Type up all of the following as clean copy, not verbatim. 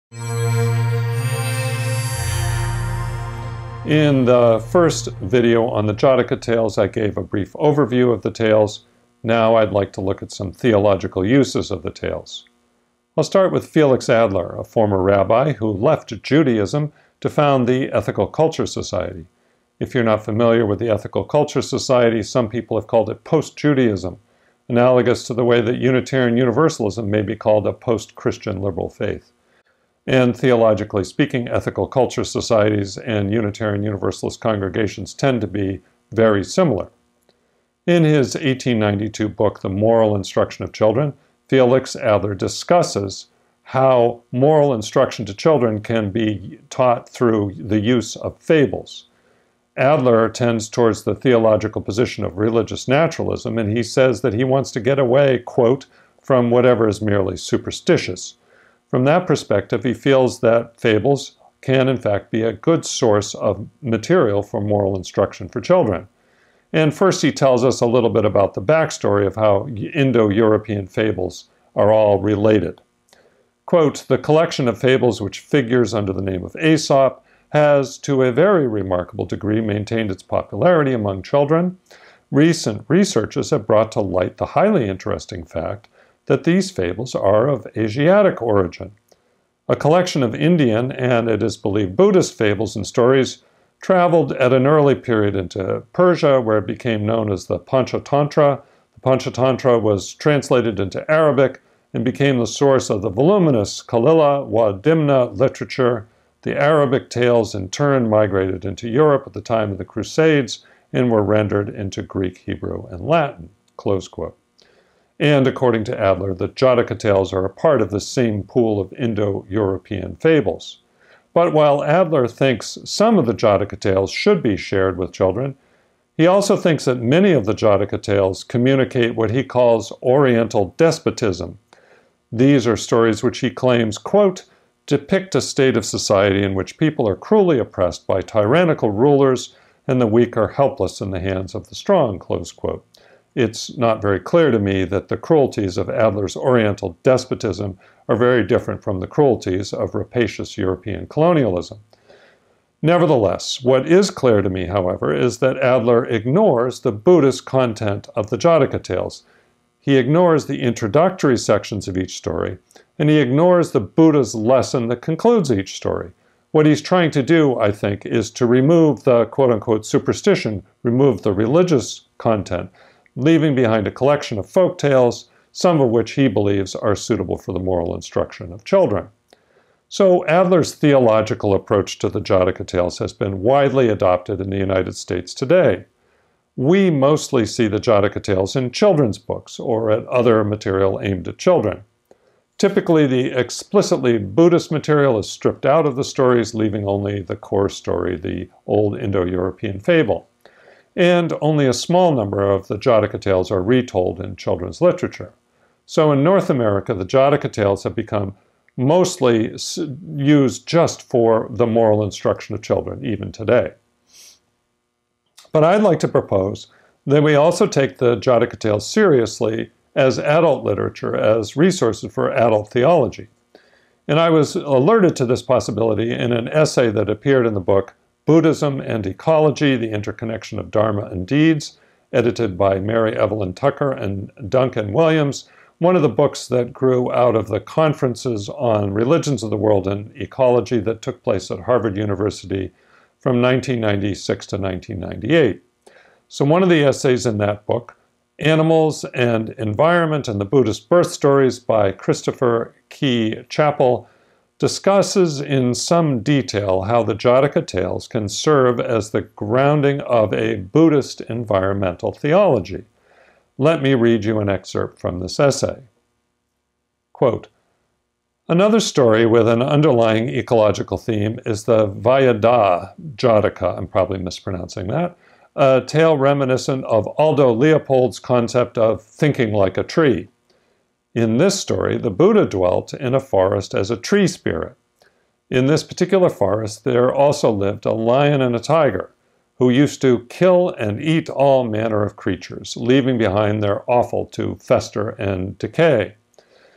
In the first video on the Jataka Tales, I gave a brief overview of the tales. Now I'd like to look at some theological uses of the tales. I'll start with Felix Adler, a former rabbi who left Judaism to found the Ethical Culture Society. If you're not familiar with the Ethical Culture Society, some people have called it post-Judaism, analogous to the way that Unitarian Universalism may be called a post-Christian liberal faith. And theologically speaking, ethical culture societies and Unitarian Universalist congregations tend to be very similar. In his 1892 book, The Moral Instruction of Children, Felix Adler discusses how moral instruction to children can be taught through the use of fables. Adler tends towards the theological position of religious naturalism, and he says that he wants to get away, quote, from whatever is merely superstitious. From that perspective, he feels that fables can in fact be a good source of material for moral instruction for children. And first he tells us a little bit about the backstory of how Indo-European fables are all related. Quote, the collection of fables which figures under the name of Aesop has, to a very remarkable degree, maintained its popularity among children. Recent researches have brought to light the highly interesting fact that these fables are of Asiatic origin. A collection of Indian and, it is believed, Buddhist fables and stories traveled at an early period into Persia, where it became known as the Panchatantra. The Panchatantra was translated into Arabic and became the source of the voluminous Kalila wa Dimna literature. The Arabic tales in turn migrated into Europe at the time of the Crusades and were rendered into Greek, Hebrew, and Latin, close quote. And according to Adler, the Jataka Tales are a part of the same pool of Indo-European fables. But while Adler thinks some of the Jataka Tales should be shared with children, he also thinks that many of the Jataka Tales communicate what he calls Oriental despotism. These are stories which he claims, quote, depict a state of society in which people are cruelly oppressed by tyrannical rulers and the weak are helpless in the hands of the strong, close quote. It's not very clear to me that the cruelties of Adler's Oriental despotism are very different from the cruelties of rapacious European colonialism. Nevertheless, what is clear to me, however, is that Adler ignores the Buddhist content of the Jataka Tales. He ignores the introductory sections of each story, and he ignores the Buddha's lesson that concludes each story. What he's trying to do, I think, is to remove the quote-unquote superstition, remove the religious content, leaving behind a collection of folk tales, some of which he believes are suitable for the moral instruction of children. So Adler's theological approach to the Jataka Tales has been widely adopted in the United States today. We mostly see the Jataka Tales in children's books or at other material aimed at children. Typically, the explicitly Buddhist material is stripped out of the stories, leaving only the core story, the old Indo-European fable. And only a small number of the Jataka Tales are retold in children's literature. So in North America, the Jataka Tales have become mostly used just for the moral instruction of children, even today. But I'd like to propose that we also take the Jataka Tales seriously as adult literature, as resources for adult theology. And I was alerted to this possibility in an essay that appeared in the book Buddhism and Ecology, The Interconnection of Dharma and Deeds, edited by Mary Evelyn Tucker and Duncan Williams, one of the books that grew out of the conferences on religions of the world and ecology that took place at Harvard University from 1996 to 1998. So one of the essays in that book, Animals and Environment and the Buddhist Birth Stories by Christopher Key Chappell, discusses in some detail how the Jataka Tales can serve as the grounding of a Buddhist environmental theology. Let me read you an excerpt from this essay. Quote, another story with an underlying ecological theme is the Vayada Jataka, I'm probably mispronouncing that, a tale reminiscent of Aldo Leopold's concept of thinking like a tree. In this story, the Buddha dwelt in a forest as a tree spirit. In this particular forest, there also lived a lion and a tiger, who used to kill and eat all manner of creatures, leaving behind their offal to fester and decay.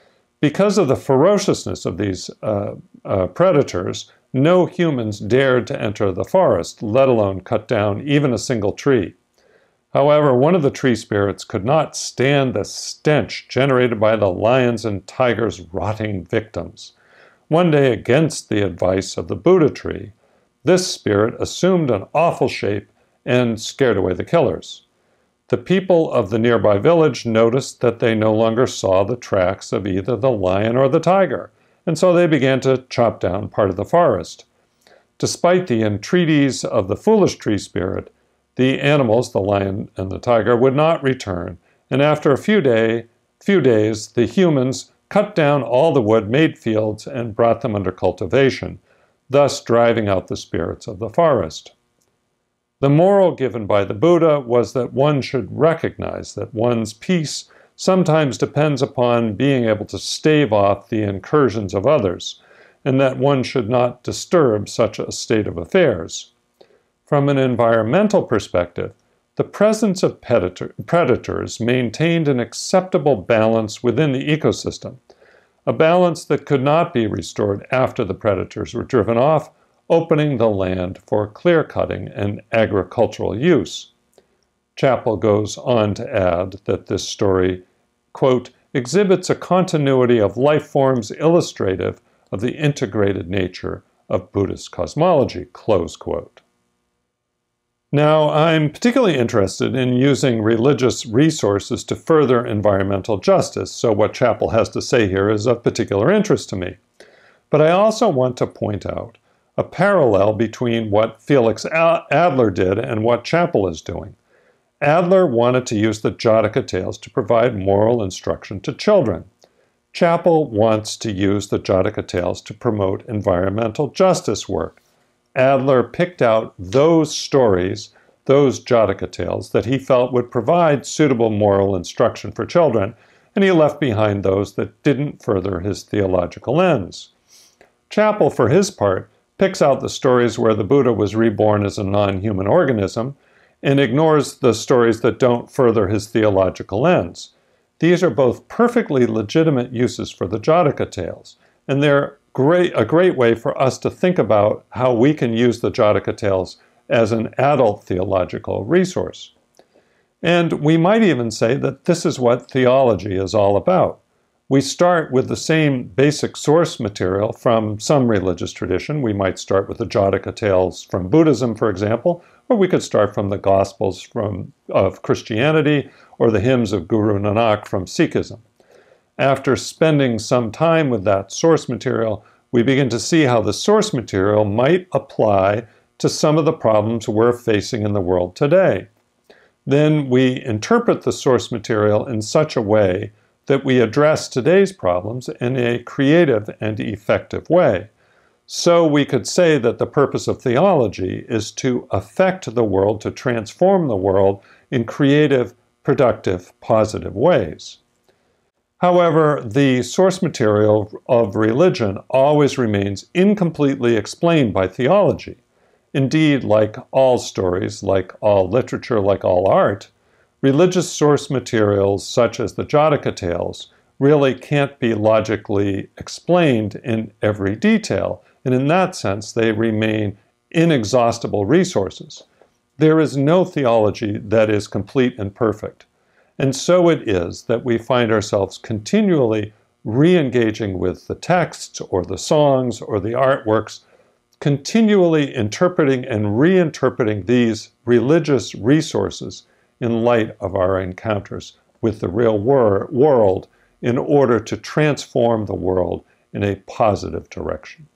Because of the ferociousness of these predators, no humans dared to enter the forest, let alone cut down even a single tree. However, one of the tree spirits could not stand the stench generated by the lions and tigers' rotting victims. One day, against the advice of the Buddha tree, this spirit assumed an awful shape and scared away the killers. The people of the nearby village noticed that they no longer saw the tracks of either the lion or the tiger, and so they began to chop down part of the forest. Despite the entreaties of the foolish tree spirit, the animals, the lion and the tiger, would not return, and after a few days, the humans cut down all the wood, made fields, and brought them under cultivation, thus driving out the spirits of the forest. The moral given by the Buddha was that one should recognize that one's peace sometimes depends upon being able to stave off the incursions of others, and that one should not disturb such a state of affairs. From an environmental perspective, the presence of predators maintained an acceptable balance within the ecosystem, a balance that could not be restored after the predators were driven off, opening the land for clear-cutting and agricultural use. Chappell goes on to add that this story, quote, exhibits a continuity of life forms illustrative of the integrated nature of Buddhist cosmology, close quote. Now, I'm particularly interested in using religious resources to further environmental justice, so what Chappell has to say here is of particular interest to me. But I also want to point out a parallel between what Felix Adler did and what Chappell is doing. Adler wanted to use the Jataka Tales to provide moral instruction to children. Chappell wants to use the Jataka Tales to promote environmental justice work. Adler picked out those stories, those Jataka Tales, that he felt would provide suitable moral instruction for children, and he left behind those that didn't further his theological ends. Chappell, for his part, picks out the stories where the Buddha was reborn as a non-human organism and ignores the stories that don't further his theological ends. These are both perfectly legitimate uses for the Jataka Tales, and they're a great way for us to think about how we can use the Jataka Tales as an adult theological resource. And we might even say that this is what theology is all about. We start with the same basic source material from some religious tradition. We might start with the Jataka Tales from Buddhism, for example, or we could start from the Gospels of Christianity or the hymns of Guru Nanak from Sikhism. After spending some time with that source material, we begin to see how the source material might apply to some of the problems we're facing in the world today. Then we interpret the source material in such a way that we address today's problems in a creative and effective way. So we could say that the purpose of theology is to affect the world, to transform the world in creative, productive, positive ways. However, the source material of religion always remains incompletely explained by theology. Indeed, like all stories, like all literature, like all art, religious source materials such as the Jataka Tales really can't be logically explained in every detail, and in that sense they remain inexhaustible resources. There is no theology that is complete and perfect. And so it is that we find ourselves continually re-engaging with the texts or the songs or the artworks, continually interpreting and reinterpreting these religious resources in light of our encounters with the real world in order to transform the world in a positive direction.